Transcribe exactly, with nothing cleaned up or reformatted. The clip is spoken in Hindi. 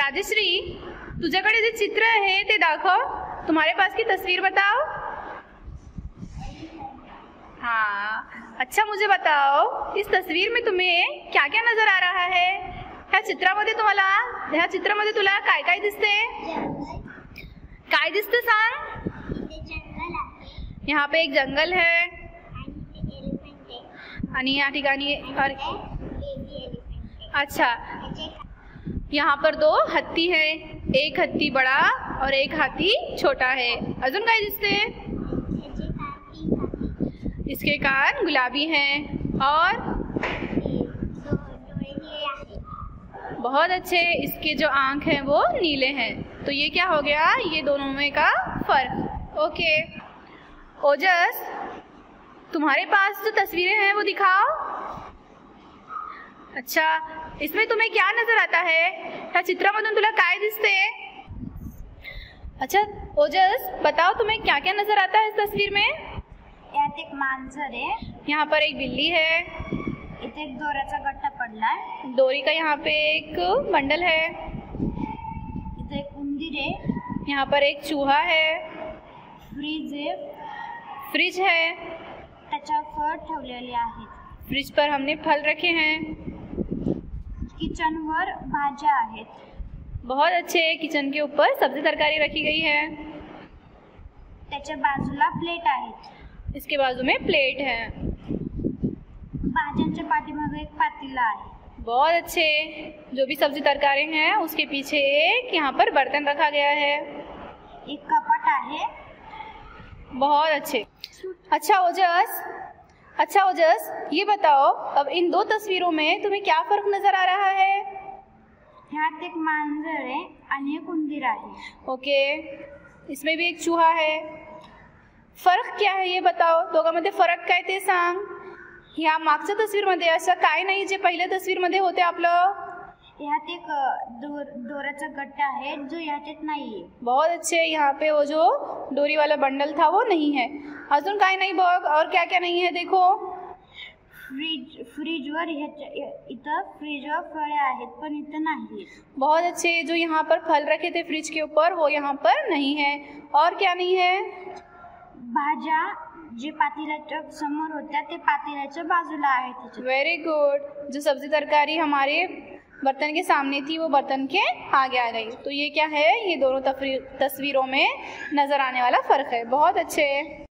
राजश्री, तुझ्याकडे जे चित्र आहे ते दाखव. तुम्हारे पास की तस्वीर बताओ. हाँ, अच्छा मुझे बताओ, इस तस्वीर में तुम्हें क्या क्या नजर आ रहा है? ह्या चित्रामध्ये तुम्हाला ह्या चित्रामध्ये तुला काय काय दिसते? काय दिसते सांग? यहाँ पे एक जंगल है आणि या ठिकाणी अच्छा, यहाँ पर दो हत्ती है, एक हत्ती बड़ा और एक हाथी छोटा है. अजून काय दिसते? इसके कान गुलाबी हैं और बहुत अच्छे, इसके जो आँख हैं वो नीले हैं. तो ये क्या हो गया? ये दोनों में का फर्क. ओके ओजस, तुम्हारे पास जो तस्वीरें हैं वो दिखाओ. अच्छा, इसमें तुम्हें क्या नजर आता है? ह्या चित्रामधून तुला काय दिसते? अच्छा ओजस, बताओ तुम्हें क्या क्या नजर आता है इस तस्वीर में? यात एक मांजर आहे, यहाँ पर एक बिल्ली है, इथे एक दोऱ्याचा गट्टा पडलाय, डोरी का यहाँ पे एक बंडल है, इथे एक उंदीर आहे, यहाँ पर एक चूहा है, फ्रीज आहे, फ्रिज है, त्याच्यावर फळ ठेवलेले आहेत, फ्रिज पर हमने फल रखे हैं, किचनवर भाज्या आहेत, बहुत अच्छे, किचन के ऊपर सब्जी तरकारी रखी गई है, त्याच्या बाजूला प्लेट आहेत, इसके बाजू में प्लेट है, भाज्यांच्या पाठीमागे एक पातेला आहे. बहुत अच्छे, जो भी सब्जी तरकारी हैं उसके पीछे एक यहाँ पर बर्तन रखा गया है, एक कपाट आहे. बहुत अच्छे. अच्छा ओजस, अच्छा ओजस, ये बताओ अब इन दो तस्वीरों में तुम्हें क्या फर्क नजर आ रहा है? ह्यात एक मांजर आहे आणि एक उंदीर आहे. ओके, इसमें भी एक चूहा है. फरक क्या है ये बताओ, दोघांमध्ये फरक काय ते सांग. ह्या मागच्या तस्वीरमध्ये असं काय नाही जे पहिल्या तस्वीरमध्ये होते आपलं? ह्यात एक दोर दोऱ्याचा गट्टा आहे जो ह्याच्यात नाहीये. बहुत अच्छे, यहाँ पे वो जो डोरी वाला बंडल था वो नहीं है. अजून काय नाही बघ, और क्या क्या नहीं है देखो. फ्रीज फ्रीजवर इथं फ्रीजवर फळे आहेत पण इथं नाही. बहुत अच्छे, जो यहाँ पर फल रखे थे फ्रिज के ऊपर वो यहाँ पर नहीं है. और क्या नहीं है? भाज्या जे पातेल्याच्या समोर होत्या ते पातेल्याच्या बाजूला आहेत. वेरी गुड, जो सब्जी तरकारी हमारे बर्तन के सामने थी वो बर्तन के आगे आ गई. तो ये क्या है? ये दोनों तस्वीरों में नजर आने वाला फर्क है. बहुत अच्छे.